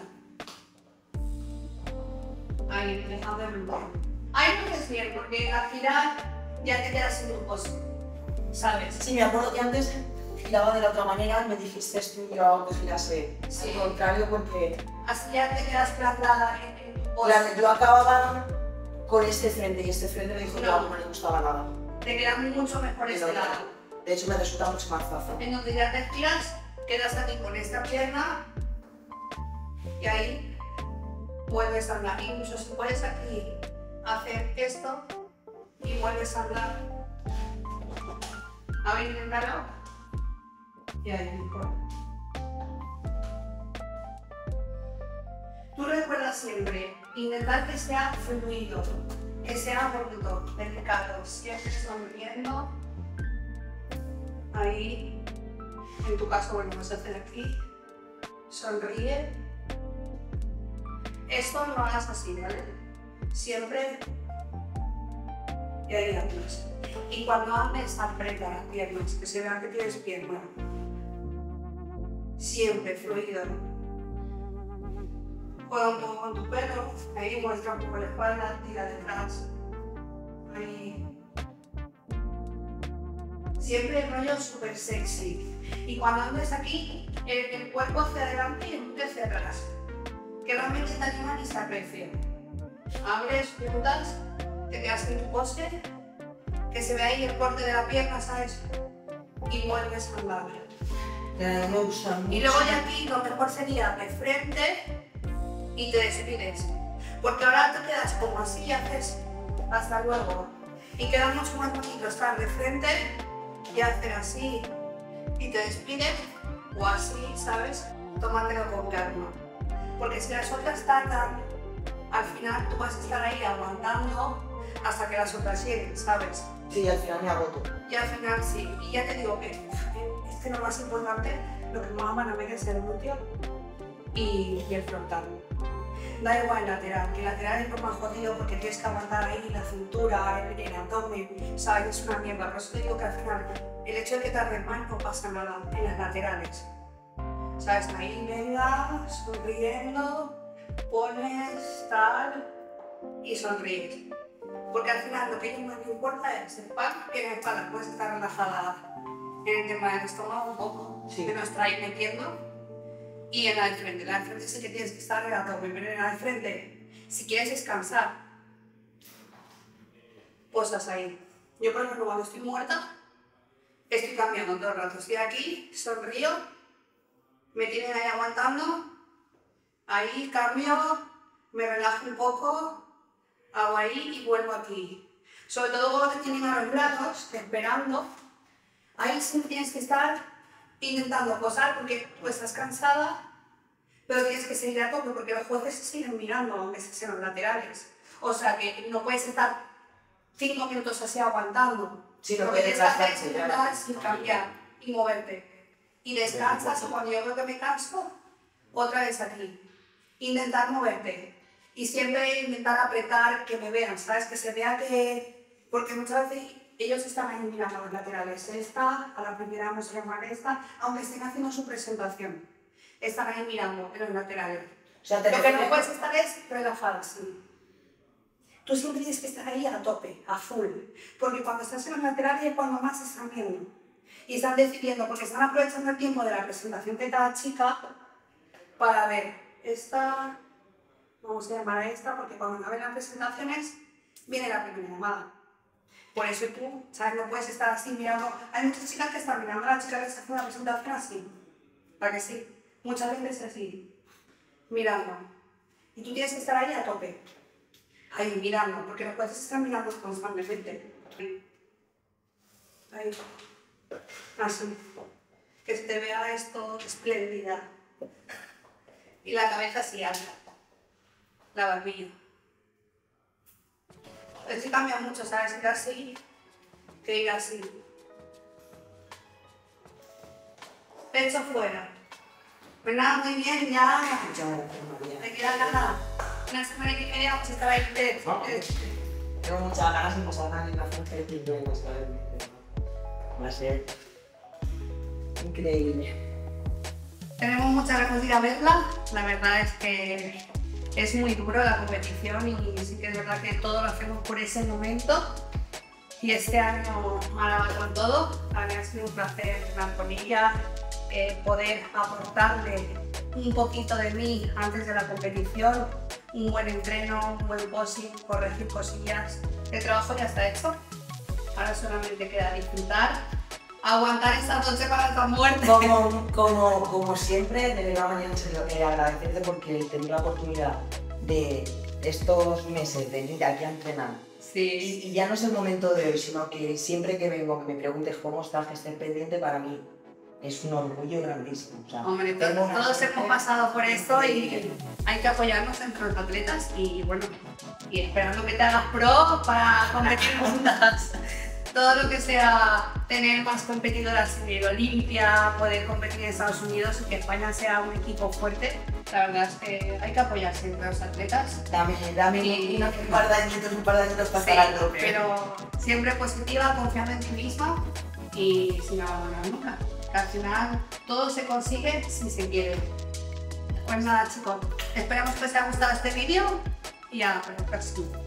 Ahí, dejando el glúteo. Ahí no es bien, porque al final ya te quedas sin tu pose. ¿Sabes? Sí, me acuerdo que antes giraba de la otra manera y me dijiste tú yo hago que girase Sí. al contrario porque Así ya te quedas plantada en, en tu pose. claro, yo acababa con este frente y este frente me dijo que No. a mí no le gustaba nada. Te queda mucho mejor este Pero, lado. de hecho me resulta mucho más fácil. En donde ya te giras, quedas aquí con esta pierna y ahí vuelves a andar. Incluso si puedes aquí hacer esto y vuelves a andar. A ver, inténtalo. Y ahí, mejor. Tú recuerda siempre, intentar que sea fluido, que sea bonito, delicado, siempre sonriendo. Ahí, en tu caso, bueno, vas a hacer aquí, sonríe. Esto no lo hagas así, ¿vale? Siempre, y ahí andas. Y cuando andes, aprieta las piernas, que se vea que tienes pierna. Siempre fluido. Juega un poco con tu pelo, ahí muestra un poco la espalda, tira detrás. Ahí. Siempre el rollo súper sexy. Y cuando andes aquí, el, el cuerpo hacia adelante y el glúteo hacia atrás. Que realmente te animan y se aprecian. Abres, juntas, te quedas en tu pose, que se ve ahí el corte de la pierna, ¿sabes? Y vuelves a andar. Eh, me gusta mucho. Y luego ya aquí lo mejor sería de frente y te despides. Porque ahora te quedas como así y haces hasta luego. Y queda mucho más bonito estar de frente y hacer así y te despides o así, ¿sabes? Tomártelo con calma. Porque si las otras tardan, al final tú vas a estar ahí aguantando hasta que las otras lleguen, ¿sabes? Sí, al final me agoto. Y al final sí. Y ya te digo que es que lo más importante, lo que más van a ver es el glúteo y, y el frontal. Da igual el lateral, que el lateral es lo más jodido porque tienes que aguantar ahí la cintura, el, el abdomen, ¿sabes? Es una mierda. Por eso te digo que al final el hecho de que tardes más no pasa nada en las laterales. ¿Sabes? Ahí venga, sonriendo, pones tal y sonríes. Porque al final lo que no importa es espalda, que en la espalda puedes estar relajada en el tema del estómago un poco, Sí. que no está ahí metiendo. Y en la del frente, en la del frente sí que tienes que estar relajado, pero en la del frente, si quieres descansar, posas ahí. Yo por ejemplo cuando estoy muerta, estoy cambiando todo el rato, estoy aquí, sonrío, me tienen ahí aguantando, ahí cambio, me relajo un poco, hago ahí y vuelvo aquí. Sobre todo cuando te tienen a los brazos, esperando, ahí sí tienes que estar intentando posar porque tú estás cansada, pero tienes que seguir a tope porque los jueces se siguen mirando, aunque sean los laterales. O sea que no puedes estar cinco minutos así aguantando. Sí, no Lo que puedes tienes que hacer es relajarte, intentar ya. sin cambiar y moverte. Y descansas y cuando yo veo que me canso, otra vez aquí. Intentar moverte. Y siempre intentar apretar, que me vean, ¿sabes? Que se vea que... Porque muchas veces ellos están ahí mirando los laterales. Esta, a la primera vamos a llamar esta, aunque estén haciendo su presentación. estar ahí mirando en los laterales. O sea, te Lo que no refieres- puedes estar es relajada, sí. Tú siempre tienes que estar ahí a tope, a full, porque cuando estás en los laterales es cuando más están viendo. Y están decidiendo, porque están aprovechando el tiempo de la presentación de cada chica para ver esta, vamos a llamar a esta, porque cuando acaben las presentaciones viene la primera llamada. Por eso tú, ¿sabes? No puedes estar así mirando. Hay muchas chicas que están mirando a la chica que está haciendo la presentación así. ¿Para que sí? Muchas veces así, mirando. Y tú tienes que estar ahí a tope. Ahí, mirando, porque no puedes estar mirando constantemente. Ahí. Así. Que se te vea esto espléndida. Y la cabeza así alta. La barbilla. Es que cambia mucho, ¿sabes? Ir así, que ir así. Pecho fuera. Pues nada, muy bien, ya. Muchas gracias, María. Me queda nada. Una semana y media vamos a estar ahí. Eh, eh, Tengo muchas ganas y muchas ganas de hacer y bueno, ¿sabes? Va a ser increíble. Tenemos muchas ganas de ir a verla. La verdad es que es muy duro la competición y sí que es verdad que todo lo hacemos por ese momento. Y este año ahora va con todo. A mí ha sido un placer estar con ella, eh, poder aportarle un poquito de mí antes de la competición, un buen entreno, un buen posing, corregir cosillas. El trabajo ya está hecho. Ahora solamente queda disfrutar, aguantar esta noche para esta muerte. Como, como, como siempre, de verdad, María, en serio, eh, agradecerte porque tener la oportunidad de estos meses de venir aquí a entrenar. Sí. Y, y ya no es el momento de hoy, sino que siempre que vengo, que me preguntes cómo estás, que estés pendiente, para mí es un orgullo grandísimo. O sea, Hombre, tengo una todos suerte hemos pasado por esto y increíble. hay que apoyarnos entre los atletas y bueno, y esperando que te hagas pro para competir juntas. Todo lo que sea tener más competidoras en el Olimpia, poder competir en Estados Unidos y que España sea un equipo fuerte, la verdad es que hay que apoyarse entre los atletas. Dame, dame Sí. un, un par de añitos, un par de añitos para Sí, estar al tope. pero siempre positiva, confiando en ti misma y sin abandonar nunca. Que al final todo se consigue si se quiere. Pues nada, chicos, esperamos que os haya gustado este vídeo y a la próxima.